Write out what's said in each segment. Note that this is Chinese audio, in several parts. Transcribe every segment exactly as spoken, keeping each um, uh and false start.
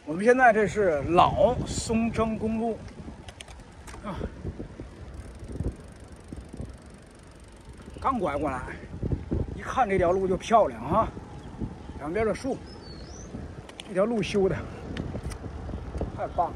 我们现在这是老松征公路啊，刚拐过来，一看这条路就漂亮啊，两边的树，这条路修的太棒了。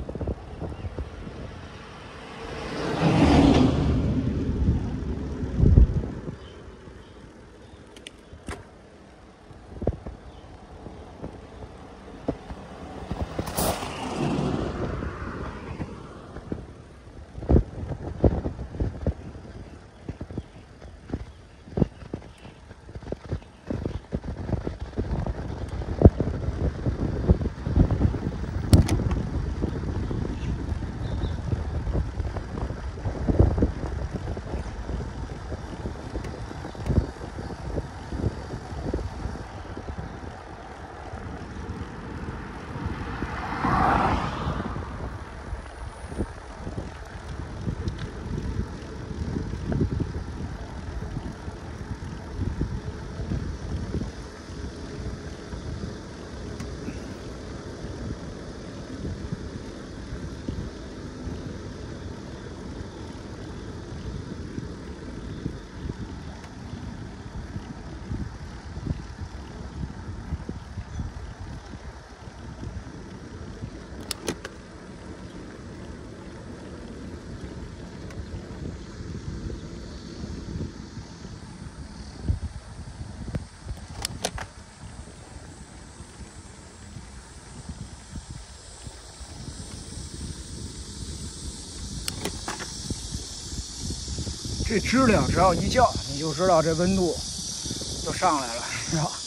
这知了只要一叫，你就知道这温度就上来了，是吧？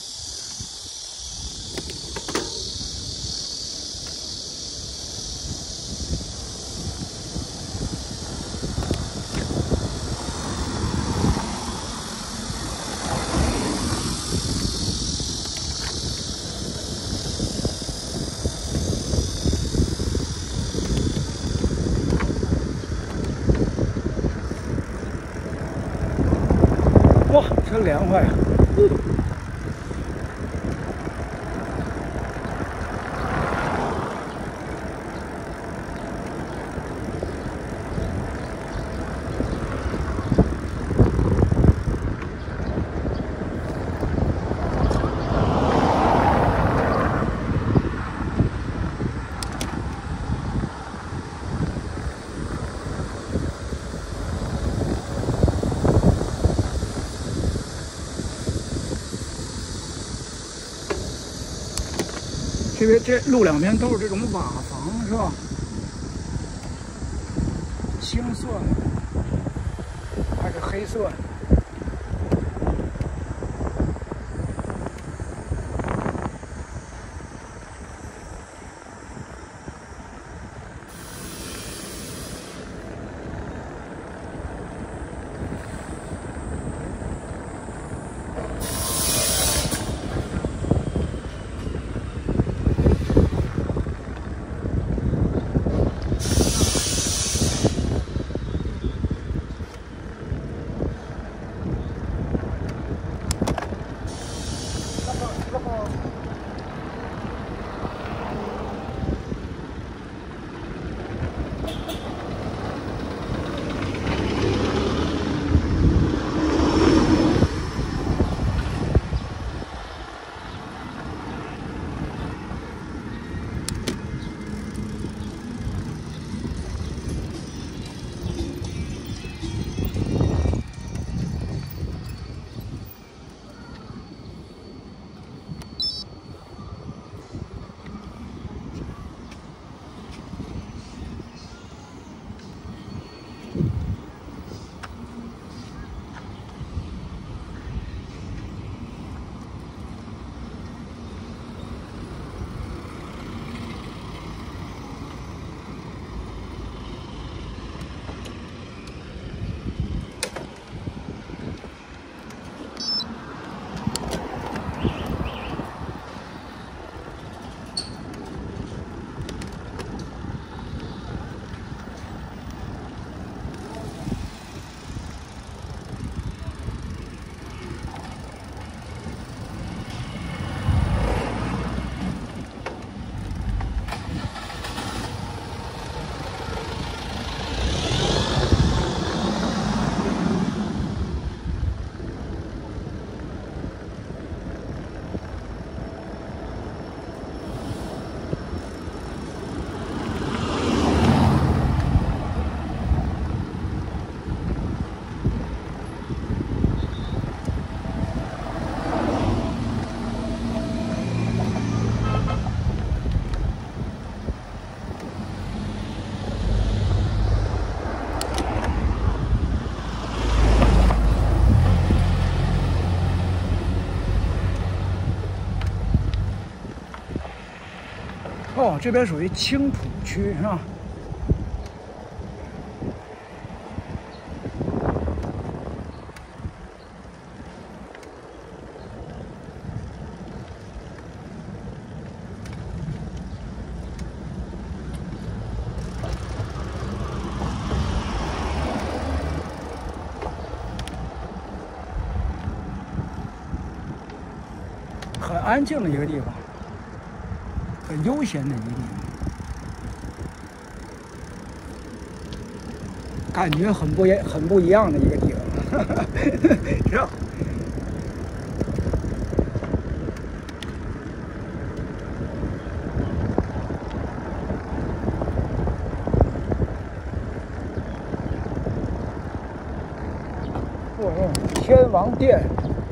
哇，真凉快呀！这边这路两边都是这种瓦房，是吧？青色还是黑色？ 哦，这边属于青浦区是吧？很安静的一个地方，很悠闲的一个地方，感觉很不一很不一样的一个地方，是吧？哦，天王殿。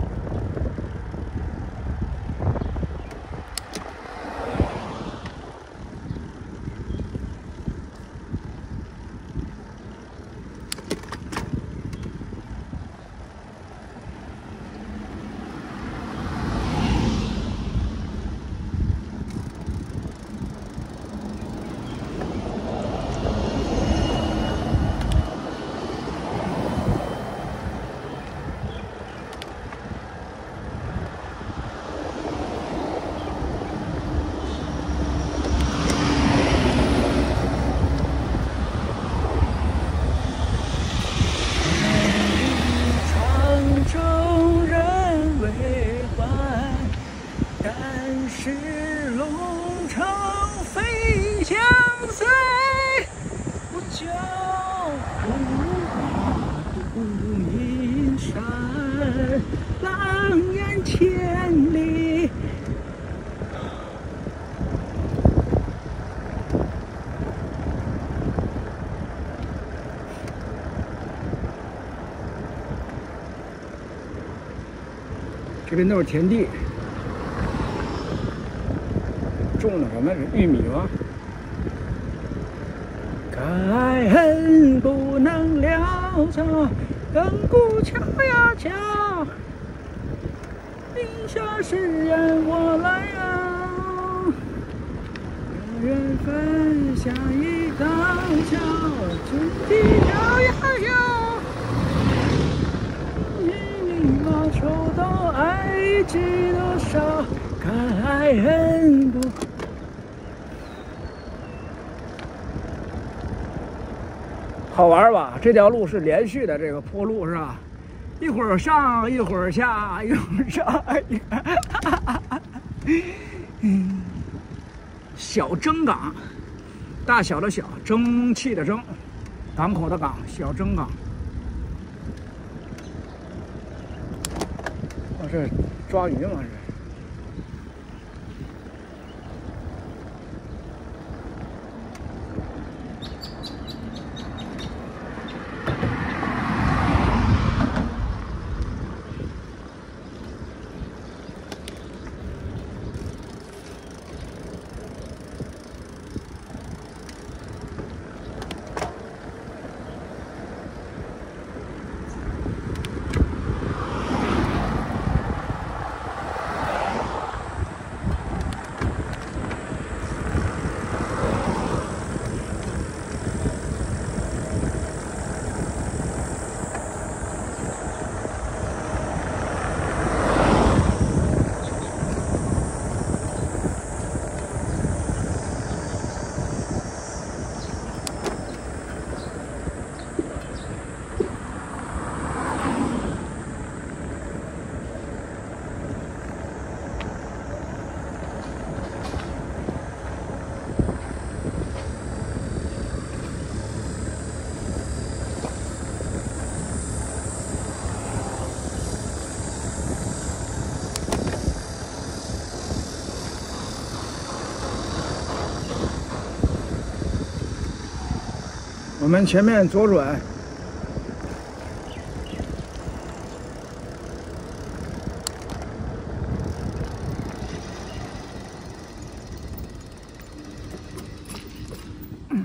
是龙城飞翔在我脚步，独阴山，狼烟千里。这边都是田地。种的什么？是玉米吗？该恨不能潦草，亘古桥呀桥，冰下诗人我来啊，有缘分像一道桥，天地摇呀摇，你我抽到爱知多少，该恨不。好玩吧？这条路是连续的，这个坡路是吧？一会儿上，一会儿下，一会儿上。嗯，小蒸港，大小的小，蒸汽的蒸，港口的港，小蒸港。我这抓鱼嘛是。我们前面左转。